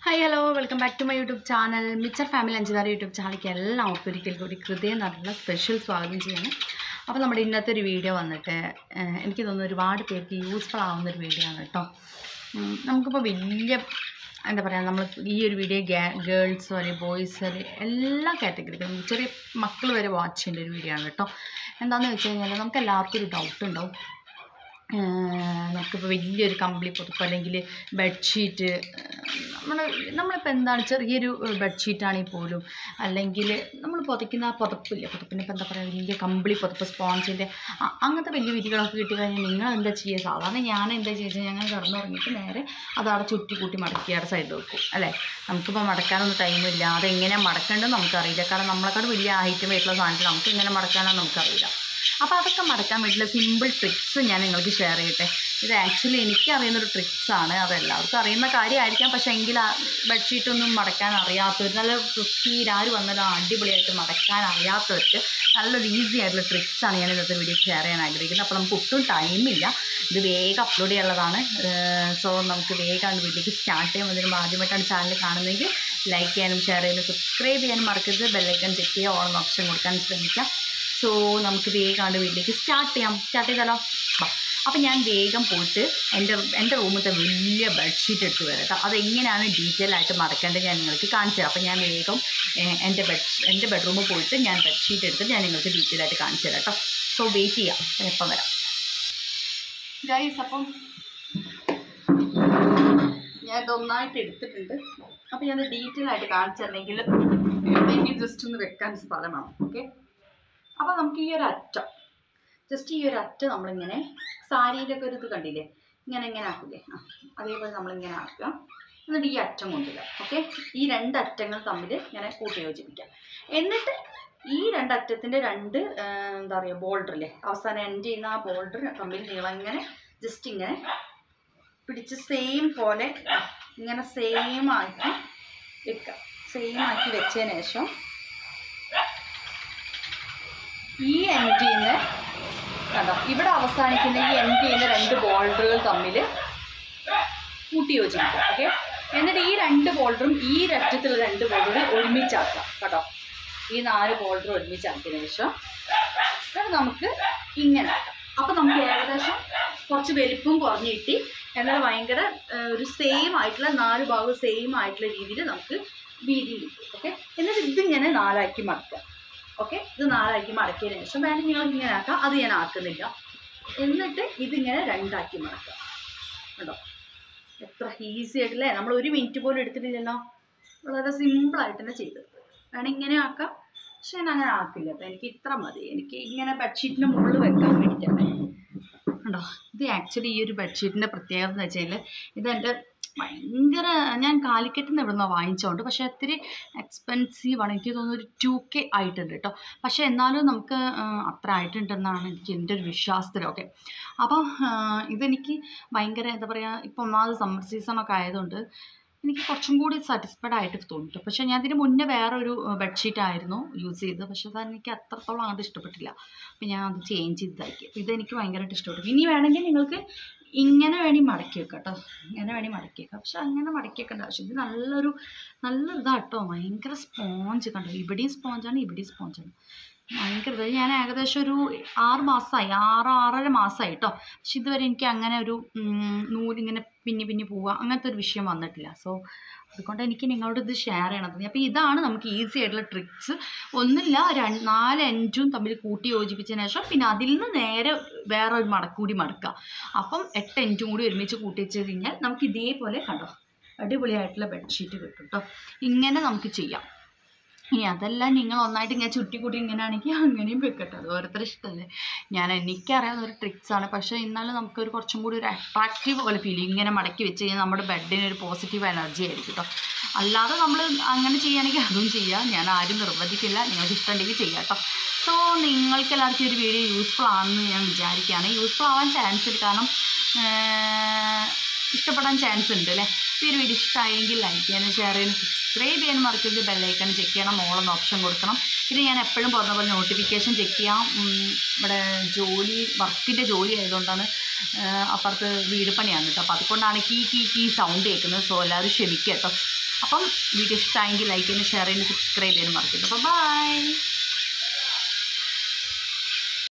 Hi, hello, welcome back to my YouTube channel. Mitchell Family Anjidara YouTube channel ക്ക് എല്ലാവർക്കും ഒരിക്കൽ കൂടി ഹൃദയം നല്ല സ്പെഷ്യൽ സ്വാഗതം ചെയ്യാണ്. അപ്പോൾ നമ്മുടെ ഇന്നത്തെ ഒരു വീഡിയോ വന്നിട്ട് എനിക്ക് തോന്നുന്നു ഒരുപാട് പേർക്ക് യൂസ്ഫുൾ ആവുന്ന ഒരു വീഡിയോ ആണ് കേട്ടോ. നമുക്കിപ്പോൾ വലിയ എന്താ പറയുക, നമ്മൾ ഈ ഒരു വീഡിയോ ഗേൾസ് വരെ ബോയ്സ് വരെ എല്ലാ കാറ്റഗറിക്കും ചെറിയ മക്കൾ വരെ വാച്ച് ചെയ്യേണ്ട ഒരു വീഡിയോ ആണ് കേട്ടോ. എന്താണെന്ന് വെച്ച് കഴിഞ്ഞാൽ നമുക്ക് എല്ലാവർക്കും ഒരു ഡൗട്ട് ഉണ്ടാവും. നമുക്കിപ്പോൾ വലിയൊരു കമ്പിളി പുതപ്പ് അല്ലെങ്കിൽ ബെഡ്ഷീറ്റ് നമ്മളിപ്പോൾ എന്താണ് ചെറിയൊരു ബെഡ്ഷീറ്റാണെങ്കിൽ പോലും അല്ലെങ്കിൽ നമ്മൾ പുതയ്ക്കുന്ന ആ പുതപ്പില്ലേ, പുതപ്പിന് ഇപ്പോൾ എന്താ പറയുക, വലിയ കമ്പിളി പുതപ്പ് സ്പോഞ്ചിൻ്റെ അങ്ങനത്തെ വലിയ വിരികളൊക്കെ കിട്ടി കഴിഞ്ഞാൽ നിങ്ങൾ എന്താ ചെയ്യുക? സാധാരണ ഞാൻ എന്താ ചെയ്യുക, ഞങ്ങൾ കിടന്നുറങ്ങിയിട്ട് നേരെ അതവിടെ ചുറ്റി കൂട്ടി മടക്കി അവിടെ സൈഡ് വെക്കും അല്ലേ. നമുക്കിപ്പോൾ മടക്കാനൊന്നും ടൈമില്ല, അതെങ്ങനെയാണ് മടക്കേണ്ടതെന്ന് നമുക്കറിയില്ല. കാരണം നമ്മളെക്കാട് വലിയ ഐറ്റം ആയിട്ടുള്ള സാധനത്തിൽ നമുക്ക് എങ്ങനെ മടക്കാനോ നമുക്കറിയില്ല. അപ്പോൾ അതൊക്കെ മടക്കാൻ വേണ്ടിയുള്ള സിമ്പിൾ ട്രിക്സ് ഞാൻ നിങ്ങൾക്ക് ഷെയർ ചെയ്യട്ടെ. ഇത് ആക്ച്വലി എനിക്കറിയുന്നൊരു ട്രിക്സാണ്, അതെല്ലാവർക്കും അറിയുന്ന കാര്യമായിരിക്കാം. പക്ഷേ എങ്കിൽ ബെഡ്ഷീറ്റൊന്നും മടക്കാൻ അറിയാത്തവർ, നല്ല വൃത്തിയിലാര് വന്നാലും അടിപൊളിയായിട്ട് മടക്കാൻ അറിയാത്തവർക്ക് നല്ലൊരു ഈസി ആയിട്ടുള്ള ട്രിക്സാണ് ഞാൻ ഇന്നത്തെ വീഡിയോ ഷെയർ ചെയ്യാൻ ആഗ്രഹിക്കുന്നത്. അപ്പോൾ നമുക്ക് ഒട്ടും ടൈമില്ല, ഇത് വേഗം അപ്ലോഡ് ചെയ്യാനുള്ളതാണ്. സോ നമുക്ക് വേഗം വീട്ടിലേക്ക് സ്റ്റാർട്ട് ചെയ്യാൻ. അതിന് ആദ്യമായിട്ടാണ് ചാനൽ കാണുന്നതെങ്കിൽ ലൈക്ക് ചെയ്യാനും ഷെയർ ചെയ്യാനും സബ്സ്ക്രൈബ് ചെയ്യാനും മറക്കരുത്. ബെല്ലൈക്കൺ ചെക്ക് ചെയ്യുക, ഓൺ ഓപ്ഷൻ കൊടുക്കാൻ ശ്രമിക്കാം. സോ നമുക്ക് വേഗം വീട്ടിലേക്ക് സ്റ്റാർട്ട് ചെയ്താലോ? അപ്പോൾ ഞാൻ വേഗം പോയിട്ട് എൻ്റെ റൂമിലത്തെ വലിയ ബെഡ്ഷീറ്റ് എടുത്ത് വരാം കേട്ടോ. അതെങ്ങനെയാണ് ഡീറ്റെയിൽ ആയിട്ട് മടക്കേണ്ടത് ഞാൻ നിങ്ങൾക്ക് കാണിച്ചു തരാം. അപ്പോൾ ഞാൻ വേഗം എൻ്റെ ബെഡ്റൂമിൽ പോയിട്ട് ഞാൻ ബെഡ്ഷീറ്റ് എടുത്ത് ഞാൻ നിങ്ങൾക്ക് ഡീറ്റെയിൽ ആയിട്ട് കാണിച്ചു തരാം കേട്ടോ. സോ വെയിറ്റ് ചെയ്യാം, എപ്പം വരാം ഗൈസ്. അപ്പം ഞാൻ ഇതൊന്നായിട്ട് എടുത്തിട്ടുണ്ട്. അപ്പോൾ ഞാൻ ഡീറ്റെയിൽ ആയിട്ട് കാണിച്ചു തരണമെങ്കിൽ എനിക്ക് ജസ്റ്റ് ഒന്ന് വെക്കാൻ സ്ഥലമാണ്. ഓക്കെ, അപ്പോൾ നമുക്ക് ഈ ഒരു അറ്റം നമ്മളിങ്ങനെ സാരിയിലൊക്കെ ഒരു ഇത് കണ്ടില്ലേ, ഇങ്ങനെ ആക്കില്ലേ, അതേപോലെ നമ്മളിങ്ങനെ ആക്കുക. എന്നിട്ട് ഈ അറ്റം കൊണ്ടുവരിക. ഓക്കെ, ഈ രണ്ട് അറ്റങ്ങൾ തമ്മിൽ ഇങ്ങനെ കൂട്ടി യോജിപ്പിക്കാം. എന്നിട്ട് ഈ രണ്ടറ്റത്തിൻ്റെ എന്താ പറയുക, ബോൾഡറില്ലേ, അവസാനം എൻഡ് ചെയ്യുന്ന ആ ബോൾഡർ തമ്മിൽ നീളം ഇങ്ങനെ ജസ്റ്റ് ഇങ്ങനെ പിടിച്ച് സെയിം പോലെ ഇങ്ങനെ സെയിം ആക്കി വെക്കുക. സെയിം ആക്കി വെച്ചതിന് ശേഷം ഈ എൻഡ് ചെയ്യുന്ന കണ്ടോ, ഇവിടെ അവസാനിക്കുന്ന ഈ എൻഡ് ചെയ്യുന്ന രണ്ട് ബോൾഡറുകൾ തമ്മിൽ കൂട്ടി യോജിപ്പിക്കുക. ഓക്കെ, എന്നിട്ട് ഈ രണ്ട് ബോൾഡറും ഈ അറ്റത്തുള്ള രണ്ട് ബോൾഡറും ഒരുമിച്ചാക്കാം കേട്ടോ. ഈ 4 ബോൾഡർ ഒരുമിച്ചാക്കിയതിന് ശേഷം നമുക്ക് ഇങ്ങനെ ആക്കാം. അപ്പം നമുക്ക് ഏകദേശം കുറച്ച് വലിപ്പം കുറഞ്ഞ് കിട്ടി. എന്നാൽ ഭയങ്കര ഒരു സെയിം ആയിട്ടുള്ള 4 ഭാഗവും സെയിം ആയിട്ടുള്ള രീതിയിൽ നമുക്ക് വീതി കിട്ടും. ഓക്കെ, എന്നിട്ട് ഇതിങ്ങനെ 4 ആക്കി മടക്കുക. ഓക്കെ, ഇത് 4 ആക്കി മടക്കിയതിന് ശേഷം വേണമെങ്കിൽ നിങ്ങൾ ഇങ്ങനെ ആക്കാം, അത് ഞാൻ ആക്കുന്നില്ല. എന്നിട്ട് ഇതിങ്ങനെ 2 ആക്കി മടക്കുക. കേട്ടോ, എത്ര ഈസി ആയിട്ടല്ലേ, നമ്മൾ 1 മിനിറ്റ് പോലും എടുത്തിട്ടില്ലല്ലോ. വളരെ സിമ്പിളായിട്ട് തന്നെ ചെയ്തത്. വേണമെങ്കിൽ ഇങ്ങനെ ആക്കാം, പക്ഷെ ഞാൻ അങ്ങനെ ആക്കില്ല. അപ്പോൾ എനിക്ക് ഇത്ര മതി. എനിക്ക് ഇങ്ങനെ ബെഡ്ഷീറ്റിന് മുകളിൽ വെക്കാൻ വേണ്ടിയിട്ടല്ലേ. കേട്ടോ, ഇത് ആക്ച്വലി ഈ ഒരു ബെഡ്ഷീറ്റിൻ്റെ പ്രത്യേകത എന്ന് വെച്ച് കഴിഞ്ഞാൽ ഇതെൻ്റെ ഭയങ്കര, ഞാൻ കാലിക്കറ്റിൽ നിന്ന് ഇവിടെ നിന്ന് വാങ്ങിച്ചോണ്ട്, പക്ഷേ ഒത്തിരി എക്സ്പെൻസീവാണ്. എനിക്ക് തോന്നുന്നു ഒരു 2K ആയിട്ടുണ്ട് കേട്ടോ. പക്ഷേ എന്നാലും നമുക്ക് അത്ര ആയിട്ടുണ്ടെന്നാണ് എൻ്റെ ഒരു വിശ്വാസത്തിലൊക്കെ. അപ്പം ഇതെനിക്ക് ഭയങ്കര എന്താ പറയുക, ഇപ്പോൾ ഒന്നാമത് സമ്മർ സീസണൊക്കെ ആയതുകൊണ്ട് എനിക്ക് കുറച്ചും കൂടി സാറ്റിസ്ഫൈഡ് ആയിട്ട് തോന്നിട്ടു. പക്ഷേ ഞാൻ ഇതിന് മുന്നേ വേറൊരു ബെഡ്ഷീറ്റായിരുന്നു യൂസ് ചെയ്തത്, പക്ഷേ അതെനിക്ക് അത്രത്തോളം അങ്ങോട്ട് ഇഷ്ടപ്പെട്ടില്ല. അപ്പോൾ ഞാൻ അത് ചേഞ്ച് ചെയ്താക്കി. ഇതെനിക്ക് ഭയങ്കരമായിട്ട് ഇഷ്ടപ്പെട്ടു. ഇനി വേണമെങ്കിൽ നിങ്ങൾക്ക് ഇങ്ങനെ മടക്കി വെക്കാം കേട്ടോ, ഇങ്ങനെ മടക്കി വെക്കാം. പക്ഷെ അങ്ങനെ മടക്കി വെക്കേണ്ട ആവശ്യം. ഇത് നല്ലൊരു ഇതാട്ടോ, ഭയങ്കര സ്പോഞ്ച് കണ്ടോ, ഇവിടെയും സ്പോഞ്ചാണ് ഇവിടെയും സ്പോഞ്ചാണ്. ഭയങ്കര ഇത്. ഞാൻ ഏകദേശം ഒരു 6-6.5 മാസമായി കേട്ടോ. പക്ഷെ ഇതുവരെ എനിക്ക് അങ്ങനെ ഒരു നൂലിങ്ങനെ പിന്നി പോവുക അങ്ങനത്തെ ഒരു വിഷയം വന്നിട്ടില്ല. സോ അതുകൊണ്ട് എനിക്ക് നിങ്ങളോട് ഇത് ഷെയർ ചെയ്യണത്. അപ്പോൾ ഇതാണ് നമുക്ക് ഈസി ആയിട്ടുള്ള ട്രിക്സ്. ഒന്നുമില്ല, 4 എൻഡും തമ്മിൽ കൂട്ടി യോജിപ്പിച്ചതിന് ശേഷം പിന്നെ അതിൽ നിന്ന് നേരെ വേറെ ഒരു മടക്കൂടി മടക്കുക. അപ്പം 8 എൻഡും കൂടി ഒരുമിച്ച് കൂട്ടി വെച്ച് കഴിഞ്ഞാൽ നമുക്ക് ഇതേപോലെ കണ്ടോ അടിപൊളിയായിട്ടുള്ള ബെഡ്ഷീറ്റ് കിട്ടും കേട്ടോ. ഇങ്ങനെ നമുക്ക് ചെയ്യാം. ഇനി അതെല്ലാം നിങ്ങൾ ഒന്നായിട്ട് ഇങ്ങനെ ചുറ്റിക്കൂട്ടി ഇങ്ങനെ ആണെങ്കിൽ അങ്ങനെയും വെക്കട്ടെ, അത് ഓരോരുത്തർ ഇഷ്ടമല്ലേ. എനിക്കറിയാവുന്ന ഒരു ട്രിക്സാണ്. പക്ഷേ എന്നാലും നമുക്കൊരു കുറച്ചും കൂടി ഒരു അട്രാക്റ്റീവ് പോലെ ഫീൽ ചെയ്യും. ഇങ്ങനെ മടക്കി വെച്ച് കഴിഞ്ഞാൽ നമ്മുടെ ബെഡിന് ഒരു പോസിറ്റീവ് എനർജി ആയിരിക്കും കേട്ടോ. അല്ലാതെ നമ്മൾ അങ്ങനെ ചെയ്യുകയാണെങ്കിൽ അതും ചെയ്യാം, ഞാൻ ആരും നിർബന്ധിക്കില്ല. നിങ്ങൾക്ക് ഇഷ്ടമുണ്ടെങ്കിൽ ചെയ്യാം കേട്ടോ. സോ നിങ്ങൾക്ക് എല്ലാവർക്കും ഒരു വീഡിയോ യൂസ്ഫുൾ ആണെന്ന് ഞാൻ വിചാരിക്കുകയാണ്. യൂസ്ഫുൾ ആവാൻ ചാൻസ് ഉണ്ട്, കാരണം ഇഷ്ടപ്പെടാൻ ചാൻസ് ഉണ്ട് അല്ലേ. ഈ ഒരു വീഡിയോ ഇഷ്ടമായെങ്കിൽ ലൈക്ക് ചെയ്യാനും ഷെയർ ചെയ്യാനും സബ്സ്ക്രൈബ് ചെയ്യാനും മറക്കരുത്. ബെല്ലൈക്കൺ ചെക്ക് ചെയ്യണം, ഓളെന്ന ഓപ്ഷൻ കൊടുക്കണം. ഇത് ഞാൻ എപ്പോഴും പറഞ്ഞ പോലെ നോട്ടിഫിക്കേഷൻ ചെക്ക് ചെയ്യാം. ഇവിടെ വർക്കിൻ്റെ ജോലി ആയതുകൊണ്ടാണ് അപ്പുറത്ത് വീട് പണിയാണ് കേട്ടോ. അപ്പോൾ അതുകൊണ്ടാണ് കീ സൗണ്ട് കേൾക്കുന്നത്. സോ എല്ലാവരും ക്ഷമിക്കുക കേട്ടോ. അപ്പം വീഡിയോ ഇഷ്ടമായെങ്കിൽ ലൈക്ക് ചെയ്യാനും ഷെയർ ചെയ്യാനും സബ്സ്ക്രൈബ് ചെയ്യാനും മറക്കരുത്. അപ്പോൾ ബൈ.